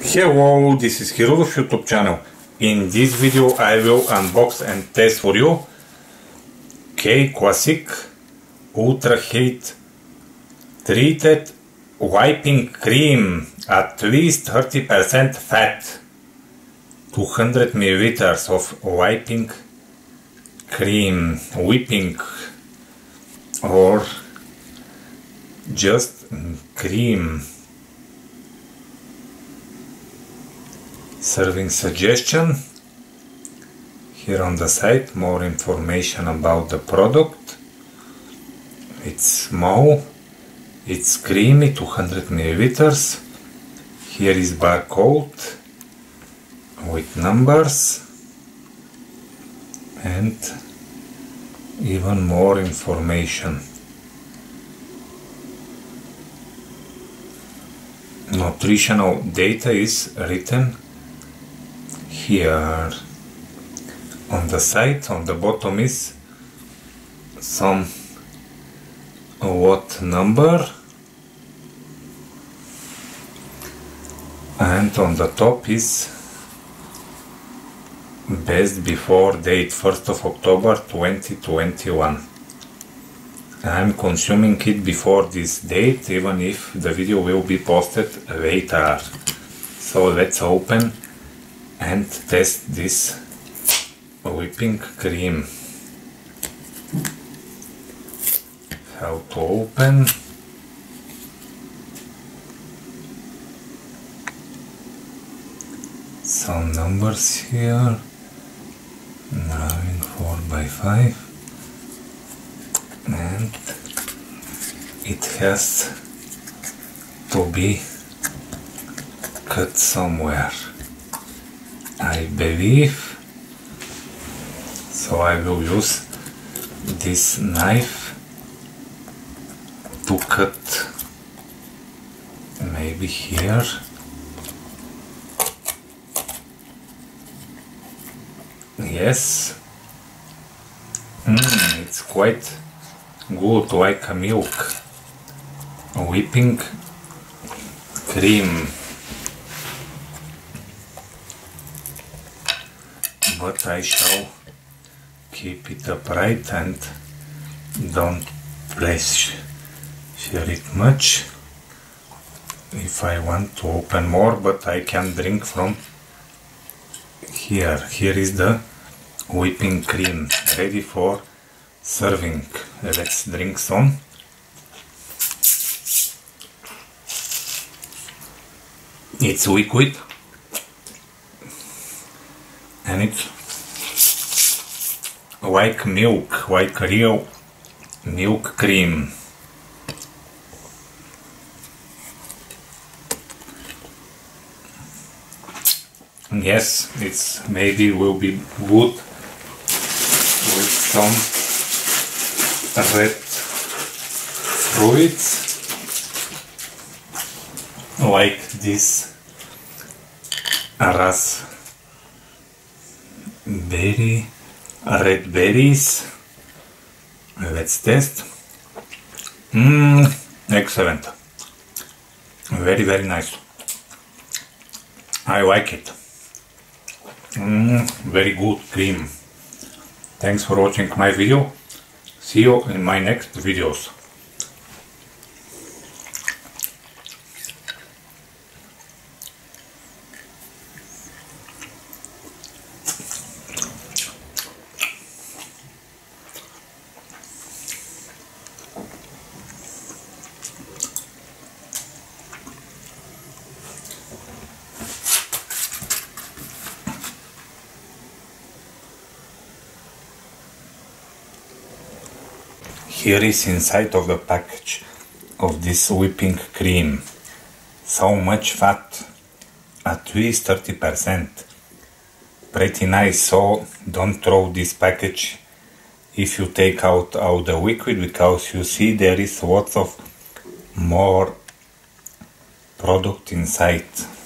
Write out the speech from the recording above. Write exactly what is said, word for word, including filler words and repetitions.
Hello, this is Hiro's YouTube channel. In this video I will unbox and test for you K Classic Ultra Heat Treated Whipping Cream, at least thirty percent fat, two hundred milliliters of whipping cream, whipping or just cream. Serving suggestion here on the side, more information about the product. It's small, it's creamy, two hundred milliliters. Here is barcode with numbers and even more information. Nutritional data is written here. On the side, on the bottom is some watt number, and on the top is best before date, first of October twenty twenty-one. I'm consuming it before this date, even if the video will be posted later. So let's open and test this whipping cream. How to open? Some numbers here. Nine four by five, and it has to be cut somewhere, I believe. So I will use this knife to cut, maybe here. Yes, mm, it's quite good, like a milk whipping cream. But I shall keep it upright and don't press it much if I want to open more, but I can drink from here. Here is the whipping cream ready for serving. Let's drink some. It's liquid and it's like milk, like real milk cream. Yes, it's maybe will be good with some red fruits like this raspberry, red berries. Let's test. Mmm, excellent. Very, very nice. I like it. Mm, very good cream. Thanks for watching my video. See you in my next videos. Here is inside of the package of this whipping cream. So much fat, at least thirty percent. Pretty nice, so don't throw this package if you take out all the liquid, because you see there is lots of more product inside.